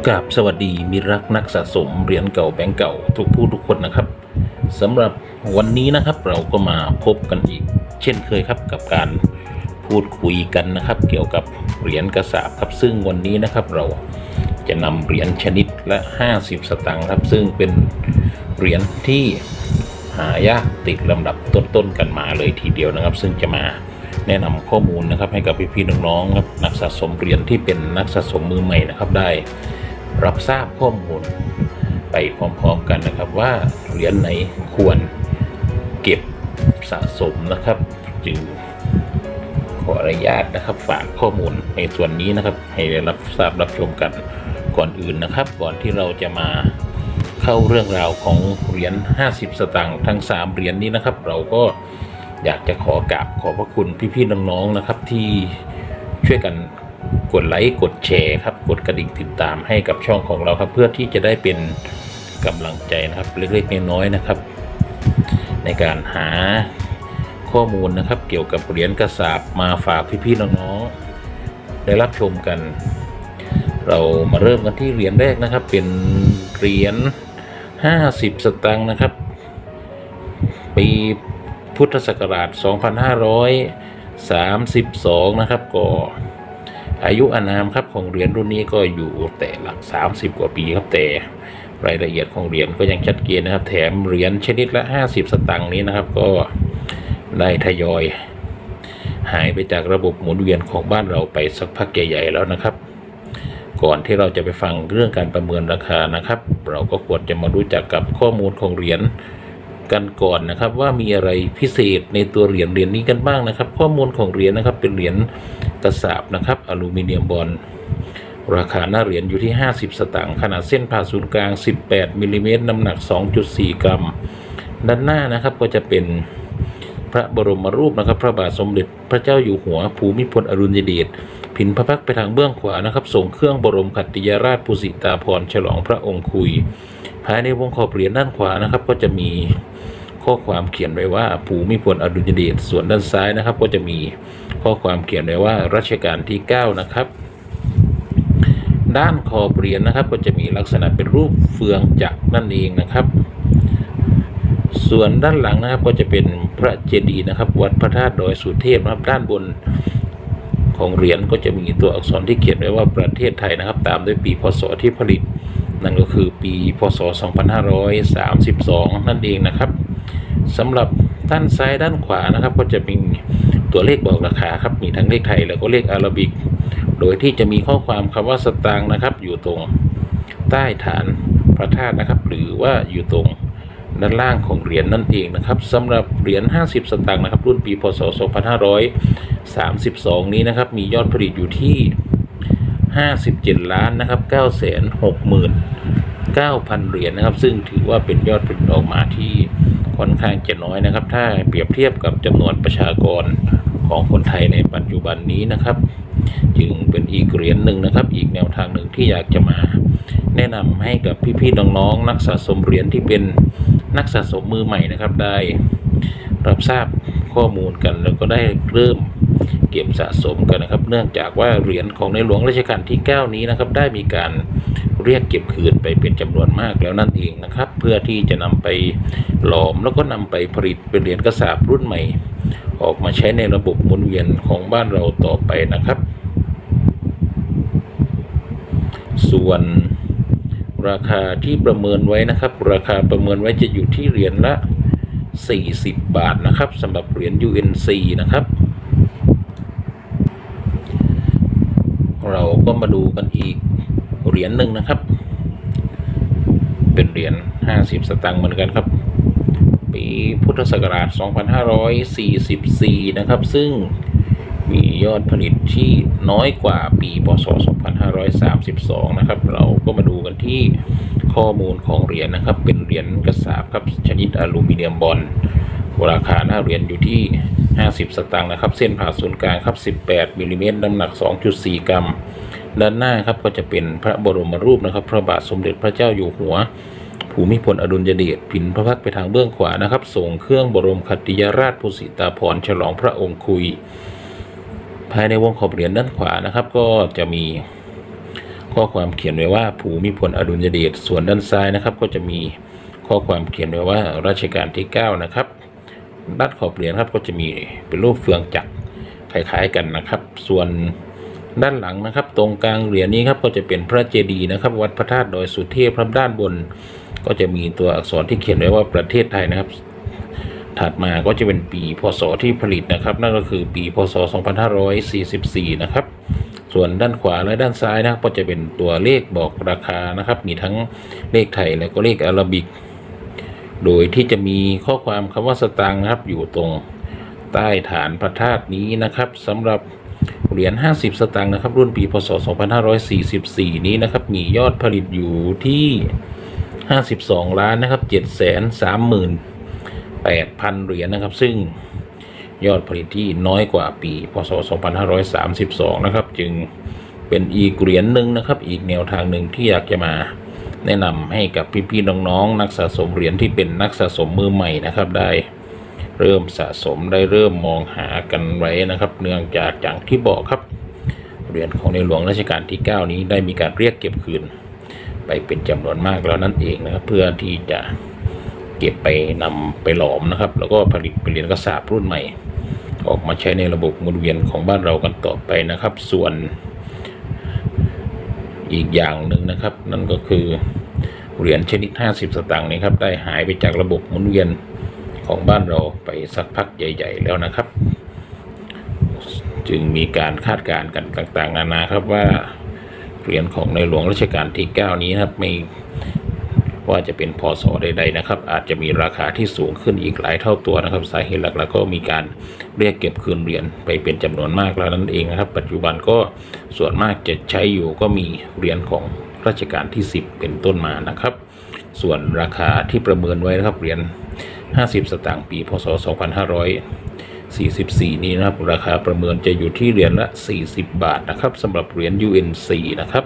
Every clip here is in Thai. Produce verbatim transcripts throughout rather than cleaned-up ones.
กราบสวัสดีมิตรรักนักสะสมเหรียญเก่าแบงก์เก่าทุกผู้ทุกคนนะครับสำหรับวันนี้นะครับเราก็มาพบกันอีกเช่นเคยครับกับการพูดคุยกันนะครับเกี่ยวกับเหรียญกระสาบครับซึ่งวันนี้นะครับเราจะนำเหรียญชนิดละห้าสิบสตางค์ครับซึ่งเป็นเหรียญที่หายากติดลำดับต้นๆกันมาเลยทีเดียวนะครับซึ่งจะมาแนะนำข้อมูลนะครับให้กับพี่ๆน้องๆครับนักสะสมเหรียญที่เป็นนักสะสมมือใหม่นะครับได้รับทราบข้อมูลไปพร้อมๆกันนะครับว่าเหรียญไหนควรเก็บสะสมนะครับจึงขออนุญาตนะครับฝากข้อมูลในส่วนนี้นะครับให้ได้รับทราบรับชมกันก่อนอื่นนะครับก่อนที่เราจะมาเข้าเรื่องราวของเหรียญห้าสิบสตางค์ทั้งสามเหรียญนี้นะครับเราก็อยากจะขอกราบขอบพระคุณพี่ๆน้องๆนะครับที่ช่วยกันกดไลค์กดแชร์ครับกดกระดิ่งติดตามให้กับช่องของเราครับเพื่อที่จะได้เป็นกำลังใจนะครับเล็กๆน้อยๆนะครับในการหาข้อมูลนะครับเกี่ยวกับเหรียญกระสาบมาฝากพี่ๆน้องๆได้รับชมกันเรามาเริ่มกันที่เหรียญแรกนะครับเป็นเหรียญห้าสิบสตางค์นะครับปีพุทธศักราชสองพันห้าร้อยสามสิบสองนะครับก็อายุอานามครับของเหรียญรุ่นนี้ก็อยู่แต่หลักสามสิบกว่าปีครับแต่รายละเอียดของเหรียญก็ยังชัดเจนนะครับแถมเหรียญชนิดละห้าสิบสตางค์นี้นะครับก็ได้ทยอยหายไปจากระบบหมุนเวียนของบ้านเราไปสักพักใหญ่ๆแล้วนะครับก่อนที่เราจะไปฟังเรื่องการประเมินราคานะครับเราก็ควรจะมารู้จักกับข้อมูลของเหรียญกันก่อนนะครับว่ามีอะไรพิเศษในตัวเหรียญเหรียญนี้กันบ้างนะครับข้อมูลของเหรียญนะครับเป็นเหรียญกระสาบนะครับอลูมิเนียมบอลราคาหน้าเหรียญอยู่ที่ห้าสิบสตางค์ขนาดเส้นผ่าศูนย์กลางสิบแปดมิลลิเมตรน้ำหนัก สองจุดสี่ กรัมด้านหน้านะครับก็จะเป็นพระบรมรูปนะครับพระบาทสมเด็จพระเจ้าอยู่หัวภูมิพลอดุลยเดชผินพระพักตร์ไปทางเบื้องขวานะครับส่งเครื่องบรมขัตติยราชภูสิตาภรณ์ฉลองพระองค์คุยภายในวงขอบเหรียญด้านขวานะครับก็จะมีข้อความเขียนไว้ว่าภูมิพลอดุลยเดชส่วนด้านซ้ายนะครับก็จะมีข้อความเขียนไว้ว่ารัชกาลที่เก้านะครับด้านขอบเหรียญนะครับก็จะมีลักษณะเป็นรูปเฟืองจักรนั่นเองนะครับส่วนด้านหลังนะครับก็จะเป็นพระเจดีย์นะครับวัดพระธาตุดอยสุเทพนะครับด้านบนของเหรียญก็จะมีตัวอักษรที่เขียนไว้ว่าประเทศไทยนะครับตามด้วยปีพศที่ผลิตนั่นก็คือปีพศสองพันห้าร้อยสามสิบสองนั่นเองนะครับสำหรับด้านซ้ายด้านขวานะครับก็จะมีตัวเลขบอกราคาครับมีทั้งเลขไทยแล้วก็เลขอาราบิกโดยที่จะมีข้อความคำว่าสตางค์นะครับอยู่ตรงใต้ฐานพระธาตุนะครับหรือว่าอยู่ตรงด้านล่างของเหรียญ น, นั่นเองนะครับสำหรับเหรียญห้าสิบสตางค์นะครับรุ่นปีพศสองพันห้าร้อยสามสิบสองนี้นะครับมียอดผลิตอยู่ที่ห้าสิบเจ็ดล้านนะครับเก้าแสนหกหมื่นเก้าพันเหรียญนะครับซึ่งถือว่าเป็นยอดผลิตออกมาที่ค่อนข้างจะน้อยนะครับถ้าเปรียบเทียบกับจำนวนประชากรของคนไทยในปัจจุบันนี้นะครับจึงเป็นอีกเหรียญหนึ่งนะครับอีกแนวทางหนึ่งที่อยากจะมาแนะนำให้กับพี่ๆน้องๆนักสะสมเหรียญที่เป็นนักสะสมมือใหม่นะครับได้รับทราบข้อมูลกันแล้วก็ได้เริ่มเก็บสะสมกันนะครับเนื่องจากว่าเหรียญของในหลวงรัชกาลที่เก้านี้นะครับได้มีการเรียกเก็บคืนไปเป็นจำนวนมากแล้วนั่นเองนะครับเพื่อที่จะนำไปหลอมแล้วก็นำไปผลิตเป็นเหรียญกระสาบรุ่นใหม่ออกมาใช้ในระบบหมุนเวียนของบ้านเราต่อไปนะครับส่วนราคาที่ประเมินไว้นะครับราคาประเมินไว้จะอยู่ที่เหรียญละสี่สิบบาทนะครับสำหรับเหรียญ ยู เอ็น ซี นะครับเราก็มาดูกันอีกเหรียญหนึ่งนะครับเป็นเหรียญห้าสิบสตางค์เหมือนกันครับปีพุทธศักราชสองพันห้าร้อยสี่สิบสี่นะครับซึ่งมียอดผลิตที่น้อยกว่าปีพศสองพันห้าร้อยสามสิบสองนะครับเราก็มาดูกันที่ข้อมูลของเหรียญนะครับเป็นเหรียญกระสาบครับชนิดอลูมิเนียมบอลราคาหน้าเหรียญอยู่ที่ห้าสิบสตางค์นะครับเส้นผ่าศูนย์กลางครับสิบแปดมิลลิเมตรน้ำหนัก สองจุดสี่ กรัมด้านหน้าครับก็จะเป็นพระบรมรูปนะครับพระบาทสมเด็จพระเจ้าอยู่หัวภูมิพลอดุลยเดชผินพระพักตร์ไปทางเบื้องขวานะครับส่งเครื่องบรมขัตติยราชภูสิตาภรณ์ฉลองพระองค์คุยภายในวงขอบเหรียญด้านขวานะครับก็จะมีข้อความเขียนไว้ว่าภูมิพลอดุลยเดชส่วนด้านซ้ายนะครับก็จะมีข้อความเขียนไว้ว่ารัชกาลที่เก้านะครับด้านขอบเหรียญครับก็จะมีเป็นรูปเฟืองจักรคล้ายๆกันนะครับส่วนด้านหลังนะครับตรงกลางเหรียญนี้ครับก็จะเป็นพระเจดีย์นะครับวัดพระธาตุดอยสุเทพครับด้านบนก็จะมีตัวอักษรที่เขียนไว้ว่าประเทศไทยนะครับถัดมาก็จะเป็นปีพศที่ผลิตนะครับนั่นก็คือปีพศสองพันห้าร้อยสี่สิบสี่นะครับส่วนด้านขวาและด้านซ้ายนะครับก็จะเป็นตัวเลขบอกราคานะครับมีทั้งเลขไทยและก็เลขอาราบิกโดยที่จะมีข้อความคำว่าสตางค์นะครับอยู่ตรงใต้ฐานพระธาตุนี้นะครับสำหรับเหรียญห้าสิบสตางค์นะครับรุ่นปีพศสองพันห้าร้อยสี่สิบสี่นี้นะครับมียอดผลิตอยู่ที่ห้าสิบสองล้านนะครับ เจ็ดแสนสามหมื่นแปดพัน เหรียญนะครับซึ่งยอดผลิตที่น้อยกว่าปีพศสองพันห้าร้อยสามสิบสองนะครับจึงเป็นอีกเหรียญหนึ่งนะครับอีกแนวทางหนึ่งที่อยากจะมาแนะนำให้กับพี่ๆน้องๆนักสะสมเหรียญที่เป็นนักสะสมมือใหม่นะครับได้เริ่มสะสมได้เริ่มมองหากันไว้นะครับเนื่องจากอย่างที่บอกครับเหรียญของในหลวงรัชกาลที่เก้านี้ได้มีการเรียกเก็บคืนไปเป็นจำนวนมากแล้วนั่นเองนะครับเพื่อที่จะเก็บไปนำไปหลอมนะครับแล้วก็ผลิตเป็นเหรียญกระสาบรุ่นใหม่ออกมาใช้ในระบบหมุนเวียนของบ้านเรากันต่อไปนะครับส่วนอีกอย่างหนึ่งนะครับนั่นก็คือเหรียญชนิดห้าสิบสตางค์นี้ครับได้หายไปจากระบบหมุนเวียนของบ้านเราไปสักพักใหญ่ๆแล้วนะครับจึงมีการคาดการณ์กันต่างๆนานาครับว่าเหรียญของในหลวงรัชกาลที่เก้านี้นะครับไม่ว่าจะเป็นพศใดๆนะครับอาจจะมีราคาที่สูงขึ้นอีกหลายเท่าตัวนะครับสาเหตุหลักๆก็มีการเรียกเก็บคืนเหรียญไปเป็นจำนวนมากแล้วนั่นเองนะครับปัจจุบันก็ส่วนมากจะใช้อยู่ก็มีเหรียญของรัชกาลที่สิบเป็นต้นมานะครับส่วนราคาที่ประเมินไว้นะครับเหรียญห้าสิบสตางค์ปีพศสองพันห้าร้อยสี่สิบสี่นี้นะครับราคาประเมินจะอยู่ที่เหรียญละสี่สิบบาทนะครับสำหรับเหรียญ ยู เอ็น ซี นะครับ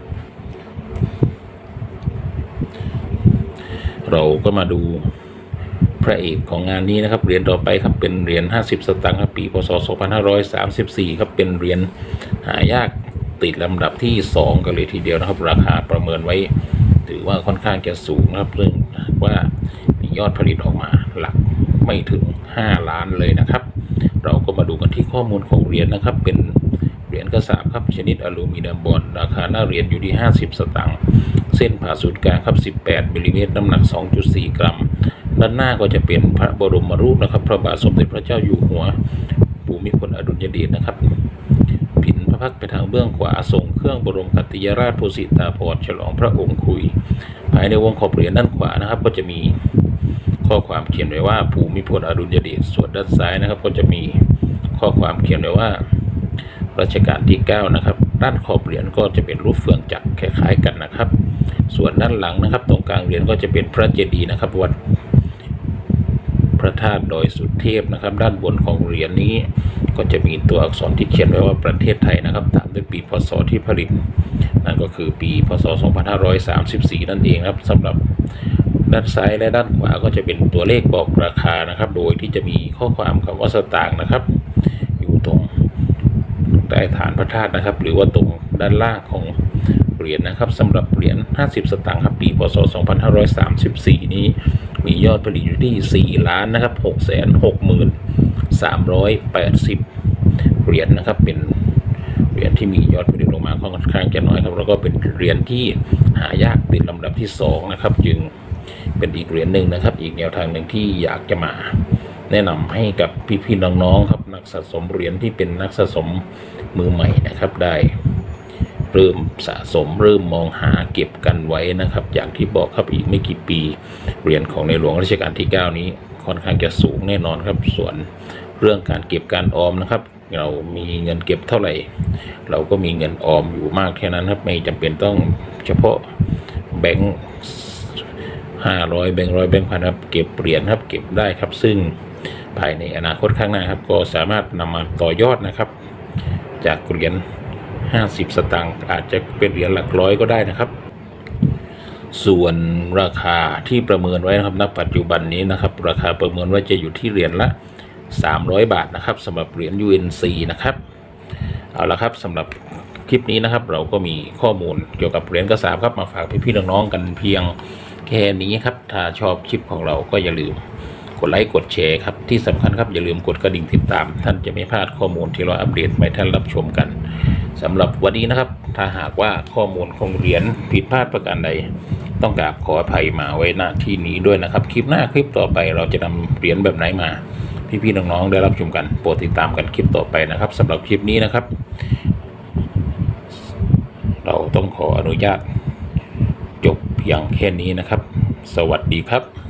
เราก็มาดูพระเอกของงานนี้นะครับเหรียญต่อไปครับเป็นเหรียญห้าสิบสตางค์ครับปีพศสองพันห้าร้อยสามสิบสี่ครับเป็นเหรียญหายากติดลำดับที่สองกันเลยทีเดียวนะครับราคาประเมินไว้ถือว่าค่อนข้างจะสูงนะครับเรื่องว่ามียอดผลิตออกมาหลักไม่ถึงห้าล้านเลยนะครับเราก็มาดูกันที่ข้อมูลของเหรียญนะครับเป็นเหรียญกระสาบครับชนิดอลูมิเนียมบอนด์ราคาหน้าเหรียญอยู่ที่ห้าสิบสตางค์เส้นผ่าศูนย์กลางครับสิบแปดมิลลิเมตรน้ำหนัก สองจุดสี่ กรัมด้านหน้าก็จะเป็นพระบรมรูปนะครับพระบาทสมเด็จพระเจ้าอยู่หัวภูมิพลอดุลยเดชนะครับผินพระพักตร์ไปทางเบื้องขวาทรงเครื่องบรมกัตติยราชภูสิตาภรณ์ฉลองพระองค์คุยภายในวงขอบเหรียญด้านขวานะครับก็จะมีข้อความเขียนไว้ว่าภูมิพลอดุลยเดชส่วนด้านซ้ายนะครับก็จะมีข้อความเขียนไว้ว่ารัชกาลที่เก้านะครับด้านขอบเหรียญก็จะเป็นรูปเฟืองจักรคล้ายๆกันนะครับส่วนด้านหลังนะครับตรงกลางเหรียญก็จะเป็นพระเจดีย์นะครับวัดพระธาตุดอยสุเทพนะครับด้านบนของเหรียญนี้ก็จะมีตัวอักษรที่เขียนไว้ว่าประเทศไทยนะครับตามด้วยปีพศที่ผลิตนั่นก็คือปีพศสองพันห้าร้อยสามสิบสี่นั่นเองครับสำหรับด้านซ้ายและด้านขวาก็จะเป็นตัวเลขบอกราคานะครับโดยที่จะมีข้อความคำว่าสตางค์นะครับอยู่ตรงใต้ฐานพระธาตุนะครับหรือว่าตรงด้านล่างของเหรียญนะครับสำหรับเหรียญห้าสิบสตางค์ครับปีพศสองพันห้าร้อยสามสิบสี่นี้มียอดผลิตอยู่ที่สี่ล้านนะครับ หกแสนหกหมื่นสามร้อยแปดสิบ เหรียญนะครับเป็นเหรียญที่มียอดผลิตลงมาค่อนข้างจะน้อยครับแล้วก็เป็นเหรียญที่หายากติดลำดับที่สองนะครับจึงเป็นอีกเหรียญหนึ่งนะครับอีกแนวทางหนึ่งที่อยากจะมาแนะนำให้กับพี่ๆน้องๆครับนักสะสมเหรียญที่เป็นนักสะสมมือใหม่นะครับได้เริ่มสะสมเริ่มมองหาเก็บกันไว้นะครับอย่างที่บอกครับอีกไม่กี่ปีเหรียญของในหลวงรัชกาลที่เก้านี้ค่อนข้างจะสูงแน่นอนครับส่วนเรื่องการเก็บการออมนะครับเรามีเงินเก็บเท่าไหร่เราก็มีเงินออมอยู่มากแค่นั้นครับไม่จำเป็นต้องเฉพาะแบงค์ห้าร้อยแบงค์ร้อยแบงค์พันครับเก็บเหรียญครับเก็บได้ครับซึ่งภายในอนาคตข้างหน้าครับก็สามารถนำมาต่อยอดนะครับจากเหรียญห้าสิบสตางค์อาจจะเป็นเหรียญหลักร้อยก็ได้นะครับส่วนราคาที่ประเมินไว้นะครับณปัจจุบันนี้นะครับราคาประเมินไว้จะอยู่ที่เหรียญละสามร้อยบาทนะครับสำหรับเหรียญ ยู เอ็น ซี นะครับเอาละครับสำหรับคลิปนี้นะครับเราก็มีข้อมูลเกี่ยวกับเหรียญกระสาบครับมาฝากพี่ๆน้องๆกันเพียงแค่นี้ครับถ้าชอบคลิปของเราก็อย่าลืมกดไลค์กดแชร์ครับที่สำคัญครับอย่าลืมกดกระดิ่งติดตามท่านจะไม่พลาดข้อมูลที่เราอัปเดตให้ท่านรับชมกันสำหรับวันนี้นะครับถ้าหากว่าข้อมูลของเหรียญผิดพลาดประการใดต้องกราบขออภัยมาไว้หน้าที่นี้ด้วยนะครับคลิปหน้าคลิปต่อไปเราจะนำเหรียญแบบไหนมาพี่ๆน้องๆได้รับชมกันโปรดติดตามกันคลิปต่อไปนะครับสำหรับคลิปนี้นะครับเราต้องขออนุญาตจบเพียงแค่นี้นะครับสวัสดีครับ